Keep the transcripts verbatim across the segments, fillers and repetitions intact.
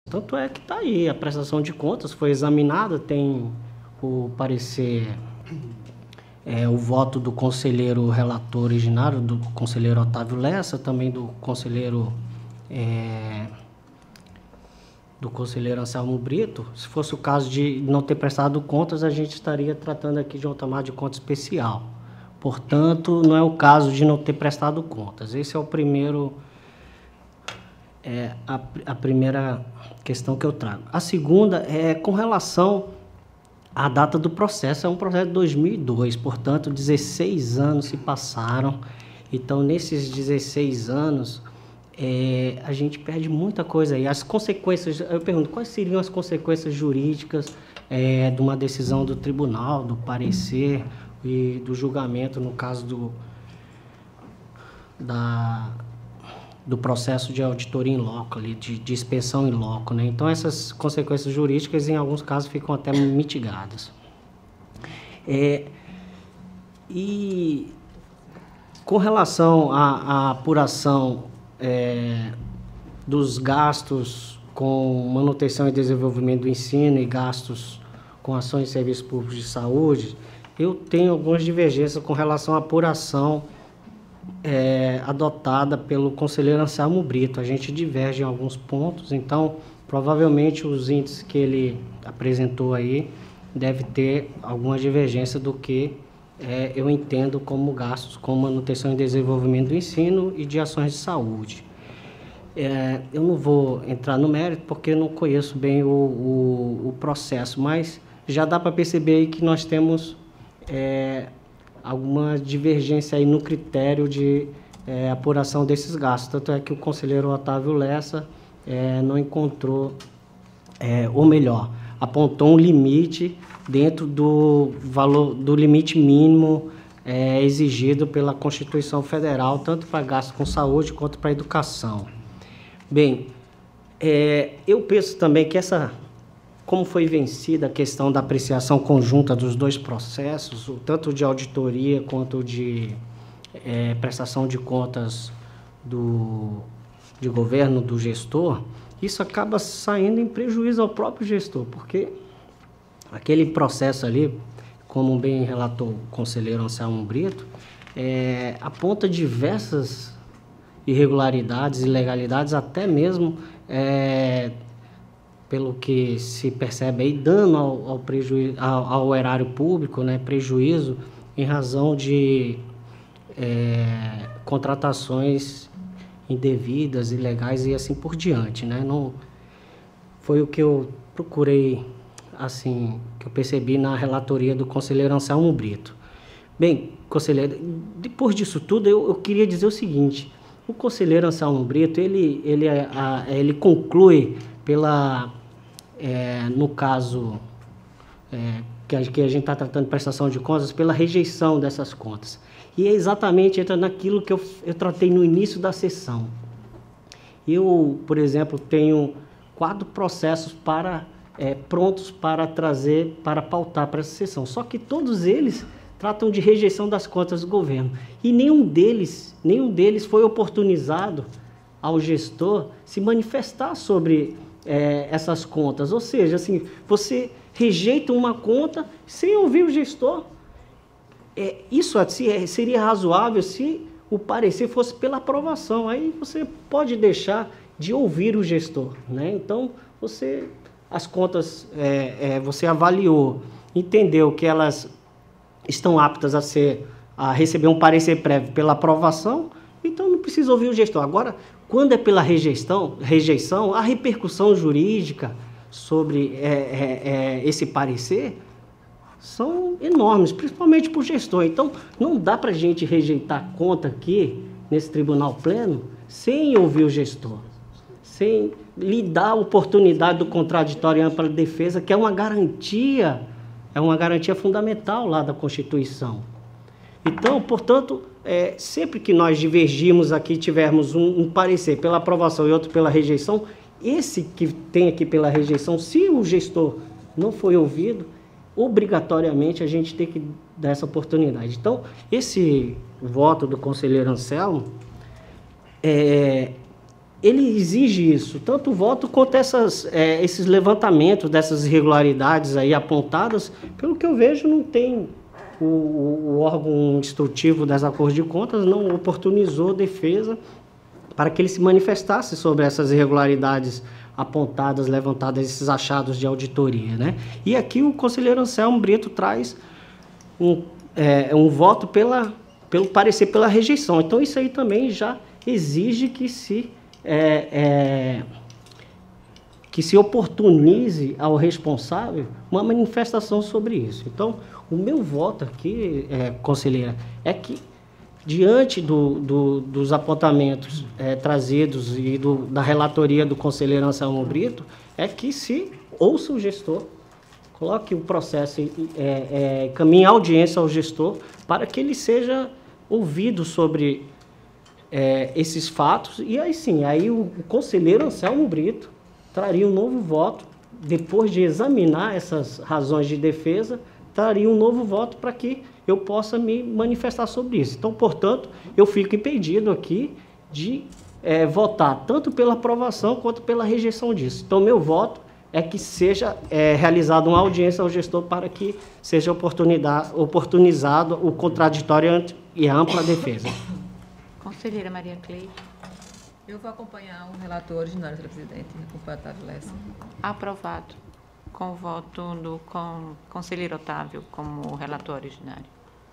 Tanto é que está aí, a prestação de contas foi examinada, tem o parecer, é, o voto do conselheiro relator originário, do conselheiro Otávio Lessa, também do conselheiro, é, do conselheiro Anselmo Brito. Se fosse o caso de não ter prestado contas, a gente estaria tratando aqui de um tomada de conta especial. Portanto, não é o caso de não ter prestado contas. Esse é o primeiro, é, a, a primeira questão que eu trago. A segunda é com relação à data do processo. É um processo de dois mil e dois, portanto, dezesseis anos se passaram. Então, nesses dezesseis anos, é, a gente perde muita coisa aí. As consequências, eu pergunto, quais seriam as consequências jurídicas é, de uma decisão do tribunal, do parecer e do julgamento, no caso do, da, do processo de auditoria em loco, ali, de, de inspeção em loco, né? Então, essas consequências jurídicas, em alguns casos, ficam até mitigadas. É, e com relação à, à apuração é, dos gastos com manutenção e desenvolvimento do ensino e gastos com ações e serviços públicos de saúde, eu tenho algumas divergências com relação à apuração é, adotada pelo conselheiro Anselmo Brito. A gente diverge em alguns pontos, então provavelmente os índices que ele apresentou aí deve ter alguma divergência do que é, eu entendo como gastos com manutenção e desenvolvimento do ensino e de ações de saúde. É, eu não vou entrar no mérito porque eu não conheço bem o, o, o processo, mas já dá para perceber aí que nós temos É, alguma divergência aí no critério de é, apuração desses gastos. Tanto é que o conselheiro Otávio Lessa é, não encontrou, é, ou melhor, apontou um limite dentro do valor, do limite mínimo é, exigido pela Constituição Federal, tanto para gastos com saúde quanto para educação. Bem, é, eu penso também que essa... Como foi vencida a questão da apreciação conjunta dos dois processos, tanto de auditoria quanto de é, prestação de contas do, de governo do gestor, isso acaba saindo em prejuízo ao próprio gestor, porque aquele processo ali, como bem relatou o conselheiro Anselmo Brito, é, aponta diversas irregularidades, ilegalidades, até mesmo... É, pelo que se percebe aí, dano ao, ao, prejuízo, ao, ao erário público, né, prejuízo em razão de é, contratações indevidas, ilegais e assim por diante, né? Não, foi o que eu procurei, assim, que eu percebi na relatoria do conselheiro Anselmo Brito. Bem, conselheiro, depois disso tudo, eu, eu queria dizer o seguinte: o conselheiro Anselmo Brito, ele, ele, a, ele conclui pela... É, no caso é, que, a, que a gente está tratando de prestação de contas, pela rejeição dessas contas. E é exatamente entra naquilo que eu, eu tratei no início da sessão. Eu, por exemplo, tenho quatro processos para, é, prontos para trazer, para pautar para essa sessão. Só que todos eles tratam de rejeição das contas do governo. E nenhum deles, nenhum deles foi oportunizado ao gestor se manifestar sobre... É, essas contas, ou seja, assim, você rejeita uma conta sem ouvir o gestor. É, isso assim, seria razoável se o parecer fosse pela aprovação, aí você pode deixar de ouvir o gestor, né? Então, você, as contas, é, é, você avaliou, entendeu que elas estão aptas a, ser, a receber um parecer prévio pela aprovação, então não precisa ouvir o gestor. Agora, quando é pela rejeição, rejeição, a repercussão jurídica sobre é, é, é, esse parecer são enormes, principalmente para o gestor. Então, não dá para a gente rejeitar a conta aqui, nesse tribunal pleno, sem ouvir o gestor, sem lhe dar a oportunidade do contraditório e ampla defesa, que é uma garantia, é uma garantia fundamental lá da Constituição. Então, portanto, é, sempre que nós divergirmos aqui, tivermos um, um parecer pela aprovação e outro pela rejeição, esse que tem aqui pela rejeição, se o gestor não foi ouvido, obrigatoriamente a gente tem que dar essa oportunidade. Então, esse voto do conselheiro Anselmo, é, ele exige isso, tanto o voto quanto essas, é, esses levantamentos dessas irregularidades aí apontadas. Pelo que eu vejo, não tem o, o órgão instrutivo das Cortes de Contas não oportunizou defesa para que ele se manifestasse sobre essas irregularidades apontadas, levantadas, esses achados de auditoria, né? E aqui o conselheiro Anselmo Brito traz um, é, um voto pela, pelo parecer pela rejeição. Então isso aí também já exige que se É, é, que se oportunize ao responsável uma manifestação sobre isso. Então, o meu voto aqui, é, conselheira, é que, diante do, do, dos apontamentos é, trazidos e do, da relatoria do conselheiro Anselmo Brito, é que se ouça o gestor, coloque o processo, é, é, caminhe a audiência ao gestor, para que ele seja ouvido sobre É, esses fatos, e aí sim, aí o, o conselheiro Anselmo Brito traria um novo voto, depois de examinar essas razões de defesa, traria um novo voto para que eu possa me manifestar sobre isso. Então, portanto, eu fico impedido aqui de é, votar tanto pela aprovação quanto pela rejeição disso. Então, meu voto é que seja é, realizada uma audiência ao gestor para que seja oportunidade, oportunizado o contraditório e a ampla defesa. Conselheira Maria Cleide. Eu vou acompanhar o relator originário, senhora presidente, acompanhar o Otávio Lessa. Aprovado. Com o voto do com, conselheiro Otávio como relator originário.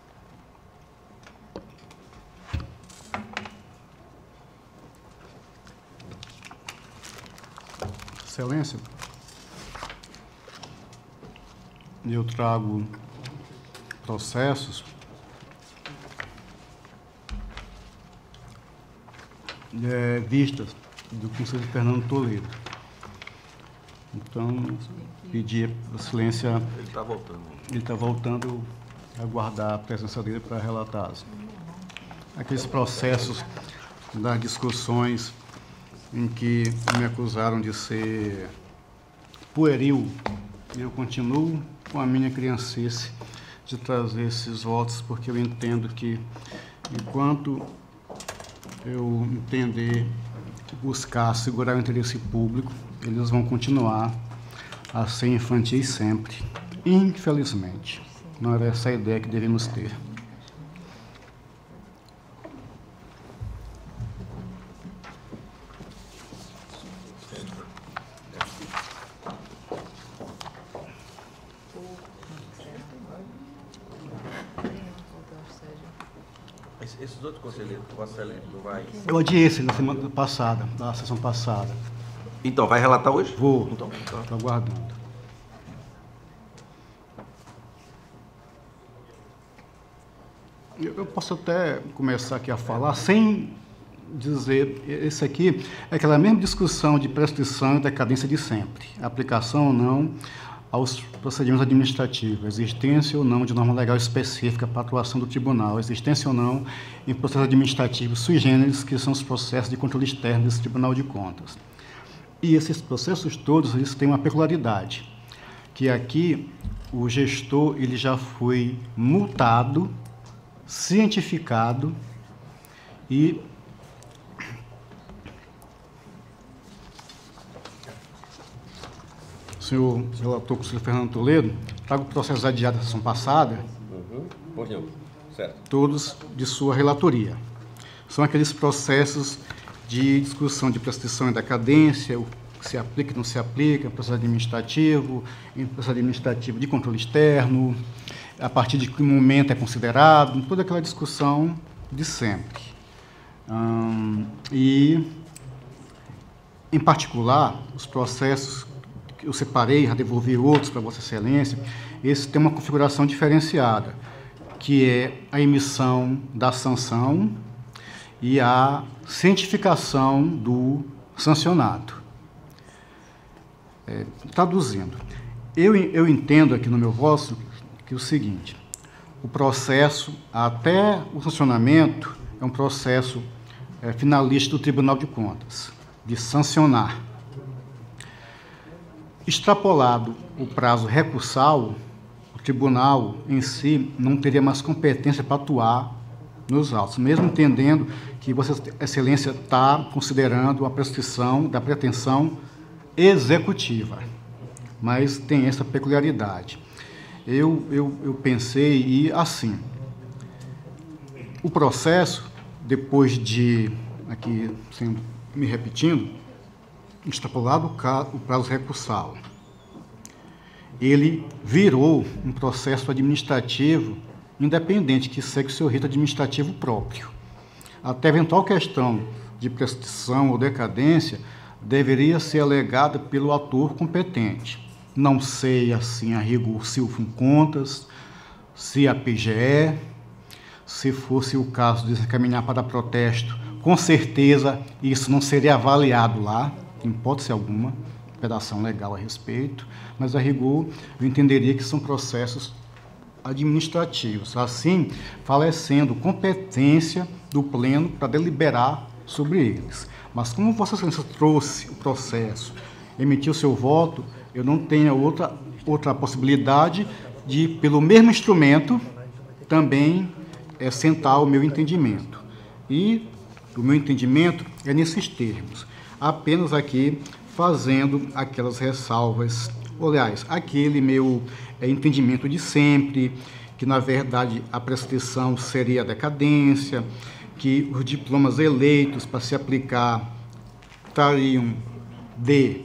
Excelência, eu trago processos É, vistas do conselheiro Fernando Toledo. Então, pedir a excelência... Ele está voltando. Ele está voltando a aguardar a presença dele para relatá-los. Aqueles processos das discussões em que me acusaram de ser pueril, eu continuo com a minha criancice de trazer esses votos, porque eu entendo que, enquanto eu entender buscar segurar o interesse público, eles vão continuar a ser infantis sempre. Infelizmente, não era essa a ideia que devemos ter. Esses outros conselheiros, o excelente, não vai... Eu adiei esse na semana passada, na sessão passada. Então, vai relatar hoje? Vou. Então, então. Estou aguardando. Eu, eu posso até começar aqui a falar sem dizer... Esse aqui é aquela mesma discussão de prescrição e decadência de sempre. Aplicação ou não aos procedimentos administrativos, existência ou não de norma legal específica para a atuação do tribunal, existência ou não em processo administrativo sui generis, que são os processos de controle externo desse Tribunal de Contas. E esses processos todos, eles têm uma peculiaridade, que aqui o gestor ele já foi multado, cientificado e senhor relator, conselheiro Fernando Toledo, trago processos adiados da sessão passada, Uhum. Pois não. Certo. todos de sua relatoria. São aqueles processos de discussão de prescrição e decadência, o que se aplica e não se aplica, processo administrativo, processo administrativo de controle externo, a partir de que momento é considerado, toda aquela discussão de sempre. Hum, e, em particular, os processos que eu separei, já devolvi outros para Vossa Excelência, esse tem uma configuração diferenciada, que é a emissão da sanção e a cientificação do sancionado. É, traduzindo, eu, eu entendo aqui no meu voto que é o seguinte, o processo até o sancionamento é um processo é, finalista do Tribunal de Contas, de sancionar. Extrapolado o prazo recursal, o tribunal em si não teria mais competência para atuar nos autos, mesmo entendendo que Vossa Excelência está considerando a prescrição da pretensão executiva, mas tem essa peculiaridade. Eu, eu, eu pensei, e assim, o processo, depois de, aqui sendo, me repetindo, extrapolado o prazo recursal, ele virou um processo administrativo independente, que segue o seu rito administrativo próprio. Até eventual questão de prescrição ou decadência deveria ser alegada pelo ator competente. Não sei, assim, a rigor, se o FUNCONTAS, se a P G E, se fosse o caso de se encaminhar para protesto, com certeza isso não seria avaliado lá, em hipótese alguma, operação legal a respeito, mas a rigor eu entenderia que são processos administrativos, assim falecendo competência do pleno para deliberar sobre eles. Mas como Vossa Excelência trouxe o processo, emitiu seu voto, eu não tenho outra, outra possibilidade de, pelo mesmo instrumento, também é, sentar o meu entendimento. E o meu entendimento é nesses termos, apenas aqui fazendo aquelas ressalvas, aliás, aquele meu é, entendimento de sempre, que na verdade a prescrição seria a decadência, que os diplomas eleitos para se aplicar trariam de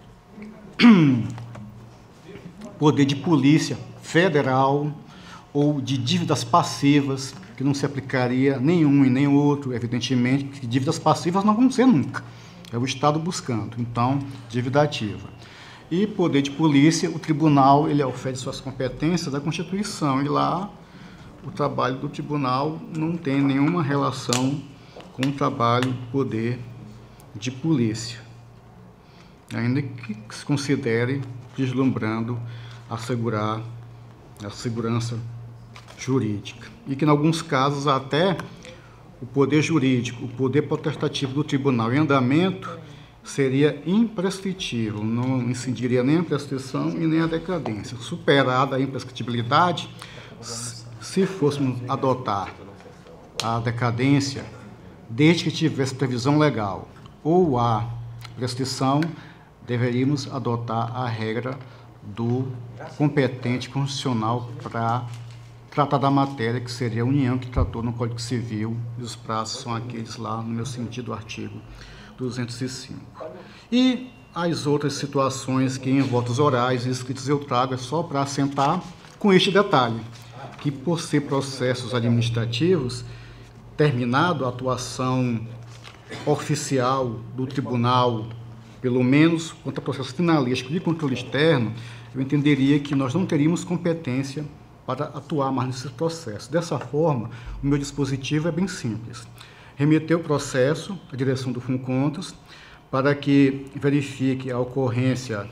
poder de polícia federal ou de dívidas passivas, que não se aplicaria nenhum e nem outro, evidentemente, que dívidas passivas não vão ser nunca. É o Estado buscando, então, dívida ativa. E poder de polícia, o tribunal, ele ofere suas competências da Constituição, e lá o trabalho do tribunal não tem nenhuma relação com o trabalho do poder de polícia, ainda que se considere deslumbrando assegurar a segurança jurídica. E que, em alguns casos, até o poder jurídico, o poder potestativo do tribunal em andamento seria imprescritível, não incidiria nem a prescrição e nem a decadência. Superada a imprescritibilidade, se fôssemos adotar a decadência, desde que tivesse previsão legal, ou a prescrição, deveríamos adotar a regra do competente constitucional para tratar da matéria, que seria a União, que tratou no Código Civil, e os prazos são aqueles lá, no meu sentido, do artigo duzentos e cinco. E as outras situações que em votos orais e escritos eu trago é só para assentar com este detalhe, que por ser processos administrativos, terminado a atuação oficial do tribunal, pelo menos quanto a processo finalístico de controle externo, eu entenderia que nós não teríamos competência para atuar mais nesse processo. Dessa forma, o meu dispositivo é bem simples. Remeter o processo à direção do FUNCONTAS para que verifique a ocorrência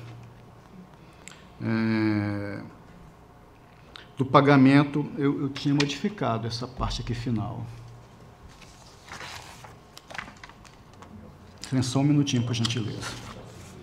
é, do pagamento. Eu, eu tinha modificado essa parte aqui final. Só um minutinho, por gentileza.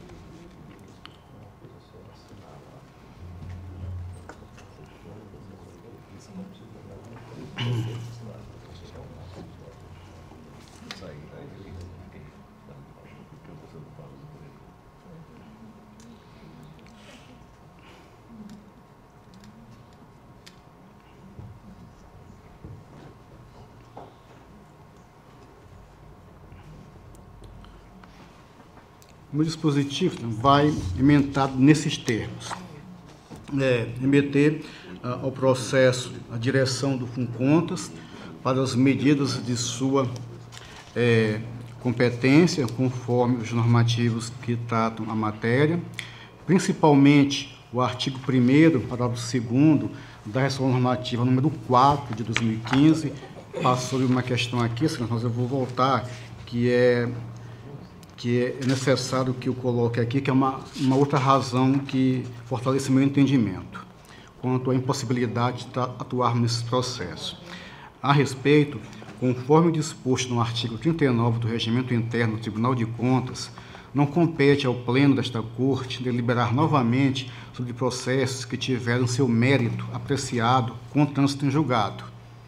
O meu dispositivo vai emendado nesses termos. É, remeter ah, ao processo a direção do FUNCONTAS para as medidas de sua é, competência, conforme os normativos que tratam a matéria, principalmente o artigo primeiro, parágrafo segundo, da Resolução Normativa número quatro de dois mil e quinze, passou uma questão aqui, mas eu vou voltar, que é que é necessário que eu coloque aqui, que é uma, uma outra razão que fortalece meu entendimento quanto à impossibilidade de atuar nesse processo. A respeito, conforme disposto no artigo trinta e nove do Regimento Interno do Tribunal de Contas, não compete ao Pleno desta Corte deliberar novamente sobre processos que tiveram seu mérito apreciado com trânsito em julgado.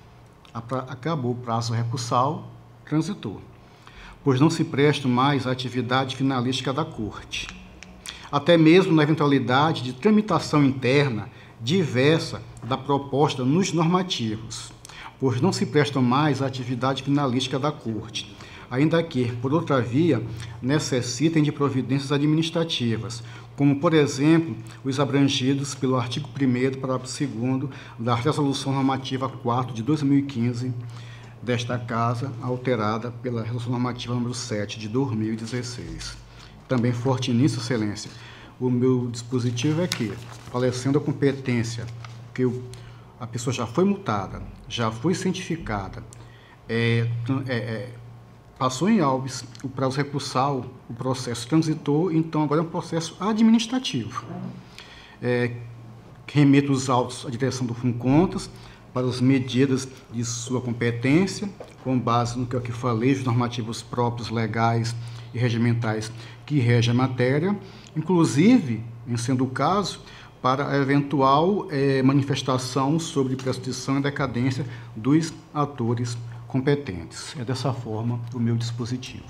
acabou o prazo recursal, transitou, pois não se presta mais à atividade finalística da Corte. Até mesmo na eventualidade de tramitação interna diversa da proposta nos normativos, pois não se prestam mais à atividade finalística da Corte, ainda que, por outra via, necessitem de providências administrativas, como, por exemplo, os abrangidos pelo artigo primeiro, parágrafo segundo da Resolução Normativa quatro de dois mil e quinze, desta Casa, alterada pela Resolução Normativa número sete de dois mil e dezesseis. Também forte nisso, Excelência, o meu dispositivo é que, falecendo a competência, que eu, a pessoa já foi multada, já foi cientificada, é, é, é, passou em autos o prazo recursal, o processo transitou, então agora é um processo administrativo. É, remeto os autos à direção do Funcontas para as medidas de sua competência, com base no que eu aqui falei, os normativos próprios, legais e regimentais que regem a matéria, inclusive, em sendo o caso, para a eventual é, manifestação sobre prescrição e decadência dos atores competentes. É dessa forma o meu dispositivo.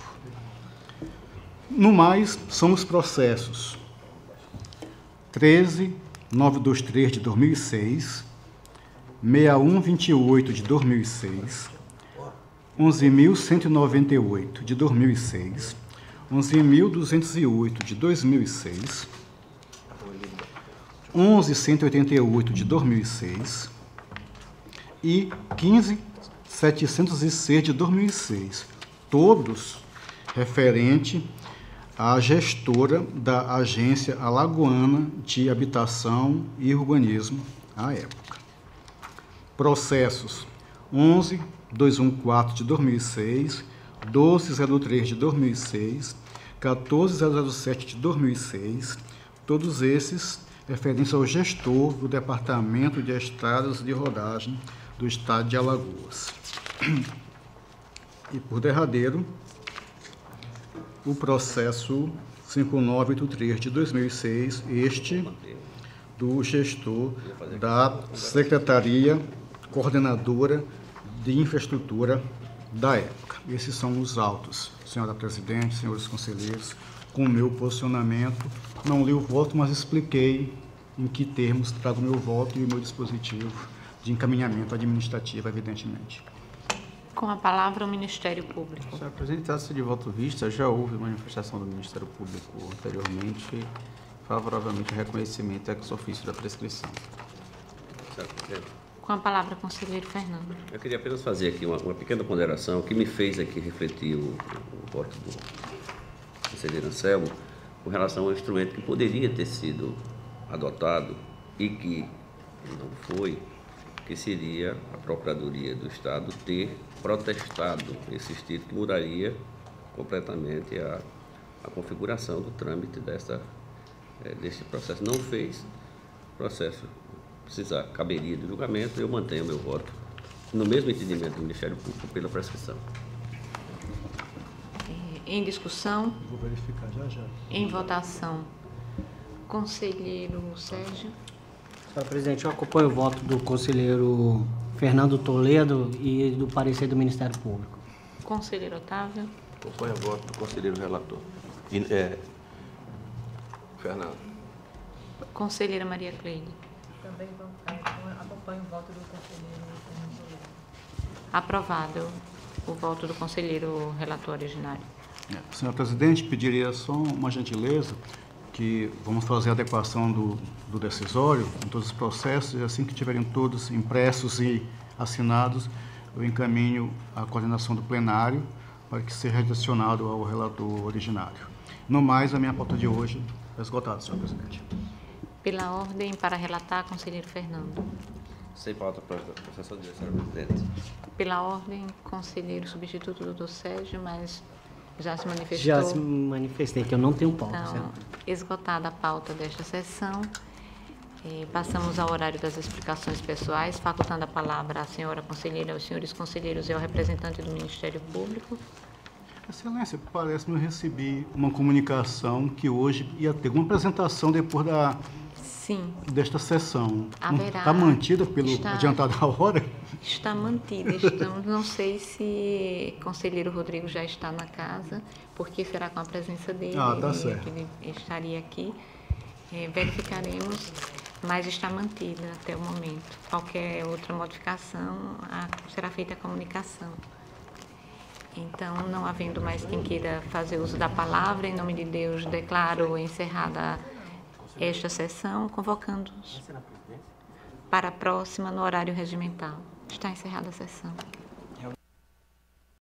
No mais, são os processos treze mil novecentos e vinte e três de dois mil e seis, seis um vinte e oito de dois mil e seis, onze mil cento e noventa e oito de dois mil e seis, onze mil duzentos e oito de dois mil e seis, onze mil cento e oitenta e oito de dois mil e seis e quinze mil setecentos e seis de dois mil e seis, todos referente à gestora da Agência Alagoana de Habitação e Urbanismo, à época. Processos onze mil duzentos e quatorze de dois mil e seis, doze mil zero três de dois mil e seis, quatorze mil zero sete de dois mil e seis, todos esses referentes ao gestor do Departamento de Estradas de Rodagem do Estado de Alagoas. E, por derradeiro, o processo cinco mil novecentos e oitenta e três de dois mil e seis, este do gestor da Secretaria Coordenadora de Infraestrutura da época. Esses são os autos, senhora presidente, senhores conselheiros, com o meu posicionamento. Não li o voto, mas expliquei em que termos trago o meu voto e o meu dispositivo de encaminhamento administrativo, evidentemente. Com a palavra o Ministério Público. Senhora presidente, trata-se de voto vista, já houve manifestação do Ministério Público anteriormente, favoravelmente ao reconhecimento ex ofício da prescrição. Com a palavra, conselheiro Fernando. Eu queria apenas fazer aqui uma, uma pequena ponderação que me fez aqui refletir o, o voto do conselheiro Anselmo com relação ao instrumento que poderia ter sido adotado e que não foi, que seria a Procuradoria do Estado ter protestado esse título que mudaria completamente a, a configuração do trâmite dessa, é, desse processo. Não fez, o processo precisa, caberia de julgamento, eu mantenho meu voto no mesmo entendimento do Ministério Público pela prescrição. Em discussão. Vou verificar já já. Em votação. Conselheiro Sérgio. Senhora presidente, eu acompanho o voto do conselheiro Fernando Toledo e do parecer do Ministério Público. Conselheiro Otávio. Acompanho o voto do conselheiro relator. E, é, Fernando. Conselheira Maria Cleide. Também é, acompanho o voto do conselheiro Fernando Toledo. Aprovado o voto do conselheiro relator originário. É, senhora presidente, pediria só uma gentileza, que vamos fazer a adequação do, do decisório em todos os processos, e assim que tiverem todos impressos e assinados, eu encaminho a coordenação do plenário para que seja direcionado ao relator originário. No mais, a minha pauta de hoje é esgotada, senhor presidente. Pela ordem, para relatar, conselheiro Fernando. Sem pauta para a processão de senhora presidente. Pela ordem, conselheiro substituto, doutor Sérgio, mas já se manifestou. Já se manifestei, que eu não tenho pauta. Então, certo? esgotada a pauta desta sessão, eh, passamos ao horário das explicações pessoais, facultando a palavra à senhora conselheira, aos senhores conselheiros e ao representante do Ministério Público. Excelência, parece-me eu recebi uma comunicação que hoje ia ter uma apresentação depois da Sim. Desta sessão. Haverá. Está mantida pelo Está. adiantado da hora? Está mantida. Estamos, não sei se o conselheiro Rodrigo já está na casa, porque será com a presença dele. Ah, tá ele, certo. Ele estaria aqui. É, verificaremos, mas está mantida até o momento. Qualquer outra modificação, a, será feita a comunicação. Então, não havendo mais quem queira fazer uso da palavra, em nome de Deus, declaro encerrada esta sessão, convocando-os para a próxima no horário regimental. Está encerrada a sessão.